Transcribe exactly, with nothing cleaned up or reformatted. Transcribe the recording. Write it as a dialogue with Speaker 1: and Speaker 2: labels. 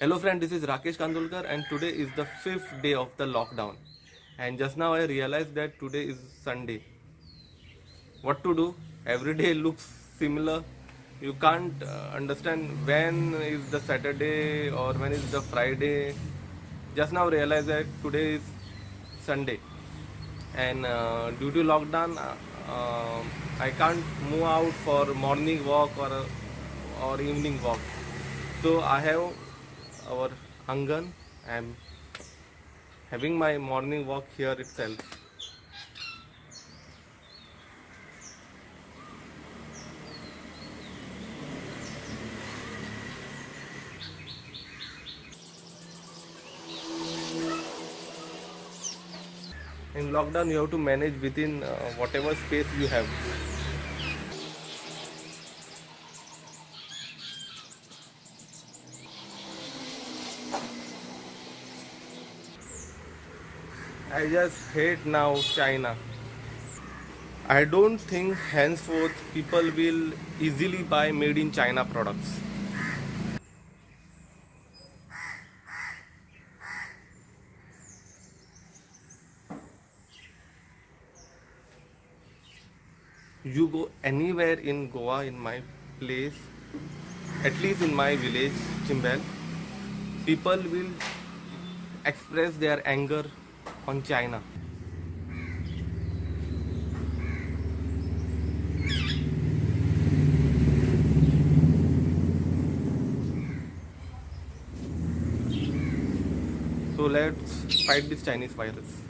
Speaker 1: Hello friend, this is Rakesh Kandolkar and today is the fifth day of the lockdown. And just now I realized that today is Sunday. What to do? Every day looks similar. You can't uh, understand when is the Saturday or when is the Friday. Just now realized that today is Sunday. And uh, due to lockdown, uh, uh, I can't move out for morning walk or, uh, or evening walk. So I have our Angan. I am having my morning walk here itself. In lockdown, you have to manage within uh, whatever space you have. I just hate now China. I don't think henceforth people will easily buy made in China products. You go anywhere in Goa, in my place, at least in my village, Chimbel, people will express their anger on China. So let's fight this Chinese virus.